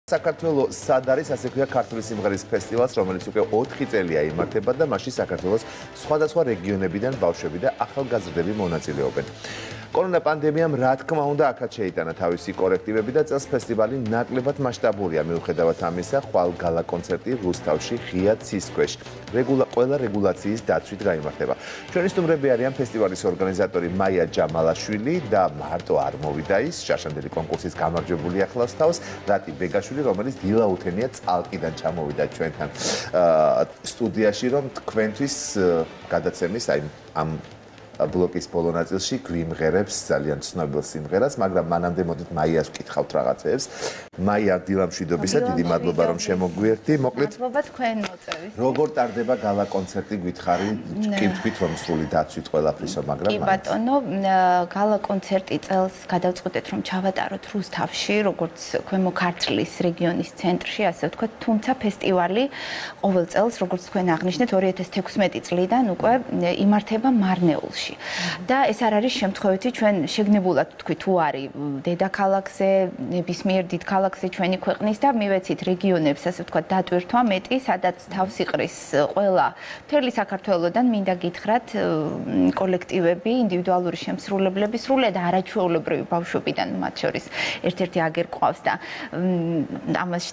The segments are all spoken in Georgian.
საქართველოს სად არის ასე ქვია ქართული სიმღერის ფესტივალს, რომელიც უკვე 4 წელია იმართება და მასში საქართველოს სხვადასხვა რეგიონებიდან ბავშვები და ახალგაზრდები მონაწილეობენ. კორონა პანდემიამ რა თქმა უნდა აქაც შეიტანა თავისი კორექტივები და წელს ფესტივალი ნაკლებად მასშტაბურია. მიუხედავად ამისა, ხვალ გალა კონცერტი რუსთავში ღია ცის ქვეშ ყველა რეგულაციის დაცვით გაიმართება. ჩვენი სტუმრები არიან ფესტივალის ორგანიზატორი მაია ჯამალაშვილი და მარტო არ მოვიდა ის შარშანდელი კონკურსის გამარჯვებული ახლავს თავს რატი ბეგაშვილი, რომელიც დილაუთენია წალკიდან ჩამოვიდა ჩვენთან სტუდიაში, რომ თქვენთვის გადაცემის ამ ბლოკის ბოლო ნაწილში გვიმღერებს ძალიან ცნობილ სიმღერას, მაგრამ მანამდე მოდით მაიას ვკითხავთ რაღაცეებს. მაია, დილამშვიდობისა, დიდი მადლობა რომ შემოგვიერთდი. მოკლედ, მადლობა თქვენ მოწვევის. როგორ ტარდება გალა კონცერტი, გითხარი, კი ვთქვით რომ სრული დაცვით ყველაფრისო, მაგრამ კი ბატონო, გალა კონცერტი წელს გადავწყვეტეთ რომ ჩავატაროთ რუსთავში, როგორც ქვემო ქართლის რეგიონის ცენტრში, ასე ვთქვათ, თუმცა ფესტივალი ყოველ წელს, როგორც თქვენ აღნიშნეთ, 2016 წლიდან უკვე იმართება მარნეულში. და ეს არ არის შემთხვევითი, ჩვენ შეგნებულად ვთქვით, თუ არის დედაქალაქზე, ნებისმიერ დიდ ქალაქზე ჩვენი ქვეყნის და მივეცით რეგიონებს, ასე ვთქვათ, დატვირთვა მეტი, სადაც თავს იყრის ყველა მთელი საქართველოდან მინდა გითხრათ კოლექტივები, ინდივიდუალური შემსრულებლები, სრულად არაჩვეულებრივი ბავშვებიდან მათ შორის ერთ-ერთი აგერ ყავს და ამაში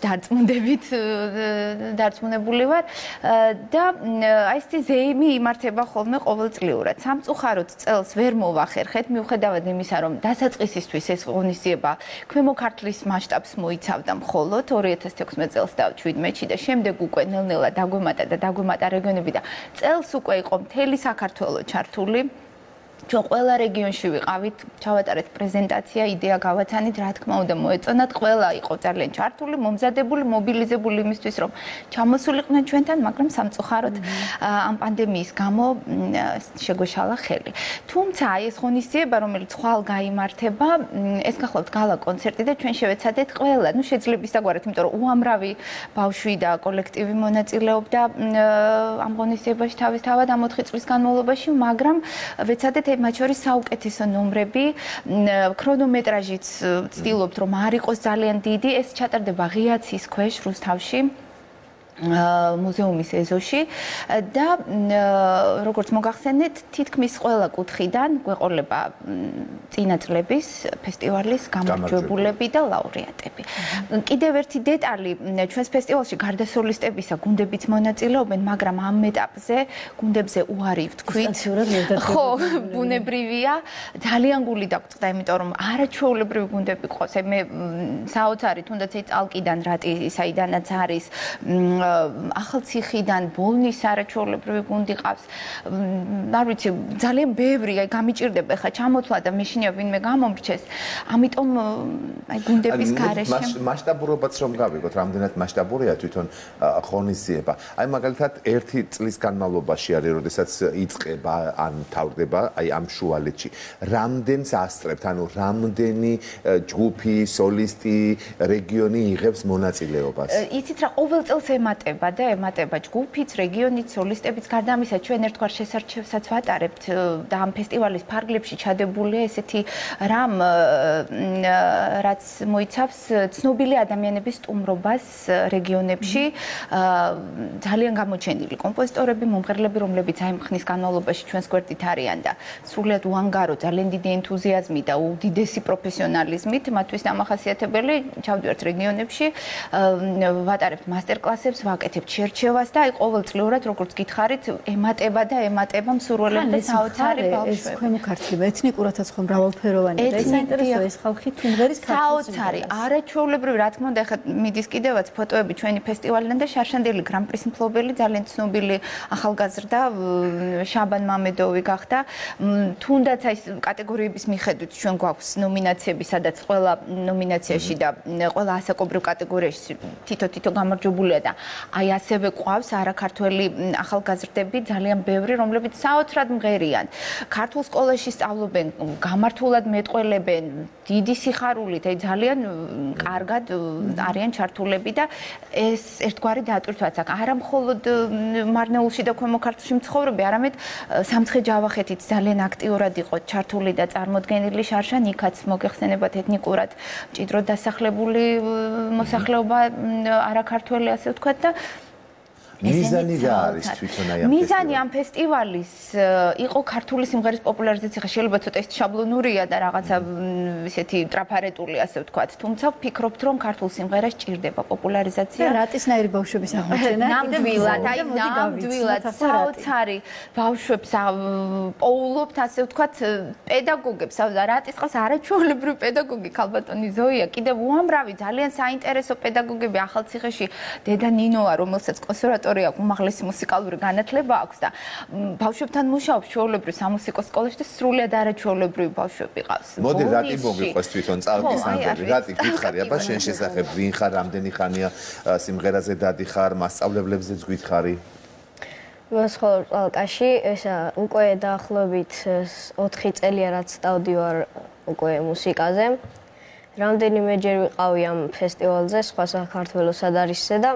დარწმუნებული ვარ და აი ესეთი ზეიმი იმართება ხოლმე ყოველწლიურად. სამწუხაროდ წელს ვერ მოვახერხეთ, მიუხედავად იმისა, რომ დასაწყისისთვის ეს ღონისძიება ქვემო ქართლის მასშტაბს მოიცავდა მხოლოდ 2016 წელს და 17-ში და შემდეგ უკვე ნელ-ნელა დაგვემატა რეგიონები და წელს უკვე იყო მთელი საქართველო ჩართული. ჩვენ ყველა რეგიონში ვიყავით, ჩავატარეთ პრეზენტაცია, იდეა გავაცანით, რა თქმა უნდა მოეწონათ, ყველა იყო ძალიან ჩართული, მომზადებული, მობილიზებული იმისთვის, რომ ჩამოსულიყვნენ ჩვენთან, მაგრამ სამწუხაროდ ამ პანდემიის გამო შეგვეშალა ხელი. თუმცა აი ეს ღონისძიება, რომელიც ხვალ გაიმართება, ეს გახლავთ გალა კონცერტი და ჩვენ შევეცადეთ ყველა, შეძლებისდაგვარად, იმიტომ რომ უამრავი ბავშვი და კოლექტივი მონაწილეობდა ამ ღონისძიებაში თავისთავად ამ 4 წლის განმავლობაში, მაგრამ ვეცადეთ მათ შორის საუკეთესო ნომრები, ქრონომეტრაჟიც ვცდილობთ, რომ არ იყოს ძალიან დიდი, ეს ჩატარდება ღია ცის ქვეშ რუსთავში. მუზეუმის ეზოში და როგორც მოგახსენეთ, თითქმის ყველა კუთხიდან გვეყოლება წინა წლების ფესტივალის გამარჯვებულები და ლაურეატები. კიდევ ერთი დეტალი, ჩვენს ფესტივალში გარდა სოლისტებისა გუნდებიც მონაწილეობენ, მაგრამ ამ ეტაპზე გუნდებზე უარი ვთქვით. ხო, ბუნებრივია, ძალიან გული დაგვწყდა, იმიტომ რომ არაჩვეულებრივი გუნდები ყავს. მე საოცარი, თუნდაც ეს წალკიდან რატი, საიდანაც არის ახალციხიდან ბოლნის არაჩვეულებრივი გუნდი ყავს. არ ვიცი, ძალიან ბევრი, აი გამიჭირდება ხა ჩამოთვლა და მეშინია ვინმე გამომრჩეს. ამიტომ აი გუნდების გარეშე მასშტაბურობაც რომ გავიგოთ, რამდენად მასშტაბურია თვითონ ღონისძიება. აი მაგალითად 1 წლის განმავლობაში არის, როდესაც იწყება ან თავდება აი ამ შუალედში. რამდენს ასწრებთ, ანუ რამდენი ჯგუფი, სოლისტი, რეგიონი იღებს მონაწილეობას? იცით რა, ყოველ წელს ემატება ჯგუფიც, რეგიონიც, სოლისტებიც, გარდა ამისა ჩვენ ერთგვარ შესარჩევსაც ვატარებთ და ამ ფესტივალის ფარგლებში ჩადებულია ესეთი რამ, რაც მოიცავს ცნობილი ადამიანების სტუმრობას რეგიონებში, ძალიან გამოჩენილი კომპოზიტორები, მომღერლები, რომლებიც აი ხნის განმავლობაში ჩვენს გვერდით არიან და სრულიად უანგარო, ძალიან დიდი ენთუზიაზმი და უდიდესი პროფესიონალიზმით, მათთვის დამახასიათებელი ჩავდივართ რეგიონებში, ვატარებთ მასტერკლასებს, ვაკეთებთ შერჩევას და აი ყოველწლიურად, როგორც გითხარით, ემატება მსურველებს და საოცარი ბავშვები. ეს ქვემო ქართლი ეთნიკურადაც ხო მრავალფეროვანია და საინტერესოა ეს ხალხი თუნდერის საოცარი, არაჩვეულებრივი, რა თქმა უნდა, ხა მიდის კიდევაც ფოტოები ჩვენი ფესტივალიდან და შარშანდელი გრან-პრის მფლობელი, ძალიან ცნობილი ახალგაზრდა შაბან მამედოვი გახდა. თუნდაც აი კატეგორიების მიხედვით ჩვენ გვაქვს ნომინაციები, სადაც ყველა ნომინაციაში და ყველა ასაკობრივ კატეგორიაში თითო გამარჯვებულია და აი ასევე ყავს არაქართველი ახალგაზრდები ძალიან ბევრი, რომლებიც საოცრად მღერიან. ქართულ სკოლაში სწავლობენ, გამართულად მეტყველებენ, დიდი სიხარულით, აი ძალიან კარგად არიან ჩართულები და ეს ერთგვარი დატვირთვაც აქვს. არა მხოლოდ მარნეულში და ქვემო ქართლში მცხოვრები, არამედ სამცხე-ჯავახეთიც ძალიან აქტიურად იყო ჩართული და წარმოდგენილი შარშან იქაც მოგეხსენებათ ეთნიკურად მჭიდროდ დასახლებული მოსახლეობა არაქართველი ასე ვთქვათ და მიზანი რა არის თვითონ აი ამ მიზანი ამ ფესტივალის იყო ქართული სიმღერის პოპულარიზაცია. შეიძლება ცოტა ის შაბლონურია და რაღაცა ისეთი ტრაფარეტული ასე ვთქვათ, თუმცა ვფიქრობთ რომ ქართულ სიმღერას ჭირდება პოპულარიზაცია. რატისნაირი ბავშვების აღმოჩენა? ნამდვილად, აი ნამდვილად საოცარი ბავშვებს პოულობთ ასე ვთქვათ პედაგოგებს. რატისყავს არაჩვეულებრივი პედაგოგი ქალბატონი ზოია, კიდევ უამრავი ძალიან საინტერესო პედაგოგები ახალციხეში დედა ნინოა, რომელსაც კონსერვატორია უმაღლესი მუსიკალური განათლება აქვს და ბავშვებთან მუშაობს ჩვეულებრივ სამუსიკო სკოლაში და სრულიად არაჩვეულებრივი ბავშვები ყავს. მოდი რატი მოგიყვეს თვითონ წალკის ამბები, რატი გითხარი, აბა შენ შესახებ ვინ ხარ, რამდენი ხანია სიმღერაზე დადიხარ, მასწავლებლებზეც გითხარი? მოსხოლ წალკაში, ესა უკვე დაახლოებით 4 წელია რაც დავდივარ უკვე მუსიკაზე. რამდენიმეჯერ ვიყავი ამ ფესტივალზე, სხვა საქართველოს სადარისზე და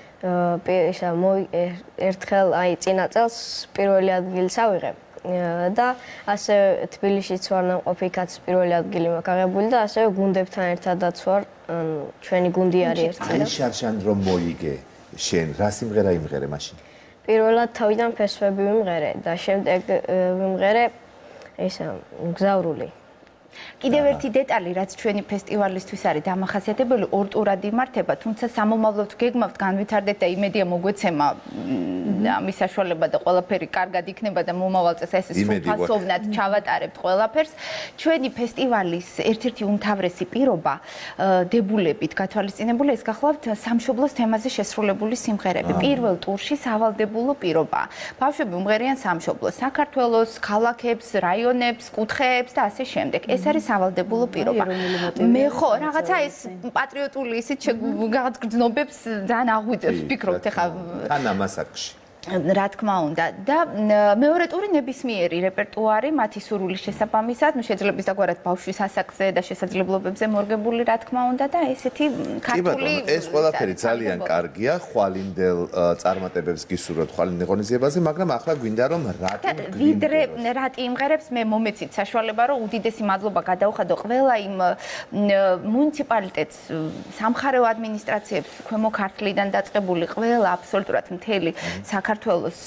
ერთხელ აი წინა წელს პირველი ადგილს ავიღე და ასე თბილისშიც ვარ ნამყოფი კაც პირველი ადგილი მაქვს აღებული და ასევე გუნდებთან ერთადაც ვარ ჩვენი გუნდი არის ერთი აი შარშან რომ მოიგე შენ რა სიმღერა იმღერე მაშინ პირველად თავიდან ფესვები ვიმღერე და შემდეგ ვიმღერე ესა მგზავრული კიდევ ერთი დეტალი, რაც ჩვენი ფესტივალისთვის არის დამახასიათებელი, ორ ტურად იმართება, თუმცა სამომავლოდ გეგმავთ განვითარდეთ და იმედია მოგვეცემა ამის საშუალება და ყველაფერი კარგად იქნება და მომავალ წელს ეს სრულფასოვნად ჩავატარებთ ყველაფერს. ჩვენი ფესტივალის ერთ-ერთი უმთავრესი პირობა დებულებით გათვალისწინებული ეს გახლავთ სამშობლოს თემაზე შესრულებული სიმღერები. პირველ ტურში სავალდებულო პირობა. ბავშვები უმღერიან სამშობლოს, საქართველოს, ქალაქებს, რაიონებს, კუთხეებს და ასე შემდეგ. ეს არის სავალდებულო პირობა. მე ხო, რაღაცა ეს პატრიოტული ისიც გრძნობებს ძალიან აღვიძებს, ვფიქრობთ ახლა თან ამასაკში. რა თქმა უნდა და მეორე ტური ნებისმიერი რეპერტუარი მათი სურვილის შესაბამისად, შეიძლება ისაგვარად ბავშვის ასაკზე და შესაძლებლობებზე მორგებული რა თქმა უნდა და ესეთი ქართული ეს ყველაფერი ძალიან კარგია, ხვალინდელ წარმატებებს გისურვებთ ხვალინდელ ღონისძიებაზე, მაგრამ ახლა გვინდა რომ ვიდრე რატი იმღერებს მე მომეცით საშუალება რომ უდიდესი მადლობა გადავხადო ყველა იმ მუნიციპალიტეტს, სამხარეო ადმინისტრაციებს, ქვემო ქართლიდან დაწყებული ყველა აბსოლუტურად მთელი საქართველოს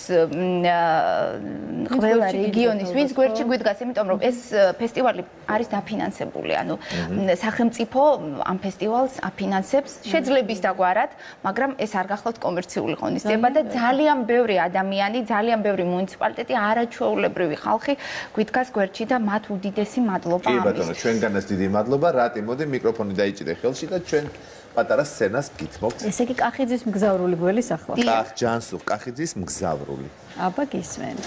ყველა რეგიონის ვინც გვერდში გვიდგას, იმიტომ რომ ეს ფესტივალი არის დაფინანსებული, ანუ სახელმწიფო ამ ფესტივალს აფინანსებს, შეძლებს დაგვარად, მაგრამ ეს არ გახლავთ კომერციული ღონისძიება და ძალიან ბევრი ადამიანი, ძალიან ბევრი მუნიციპალიტეტი, არაჩვეულებრივი ხალხი გვიდგას გვერდში და მათ უდიდესი მადლობა ამის. კი ბატონო, ჩვენგანაც დიდი მადლობა. რატი, მოდი მიკროფონი დაიჭირე ხელში და ჩვენ პატარა სცენას გითმობთ. ესე იგი კახიძის მგზავრული გველისახლა. ჯანსუღ კახიძის მგზავრული. აბა გისმენთ.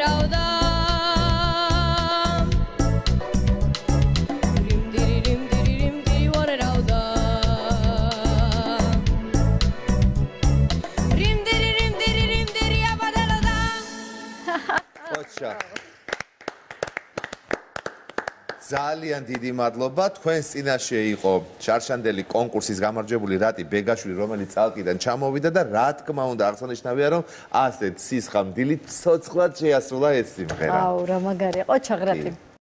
ვარერავდა რიმდირი ვარერავდა რიმდირი აბადალოდა ოჩა ძალიან დიდი მადლობა. თქვენს წინაშე იყო შარშანდელი კონკურსის გამარჯვებული რატი ბეგაშვილი, რომელიც წალკიდან ჩამოვიდა და რა თქმა უნდა აღსანიშნავია, რომ ასეთ სისხლამდილი ცოცხლად შეასრულა ეს სიმღერა. აუ, რა მაგარია. ყოჩაღ რატი.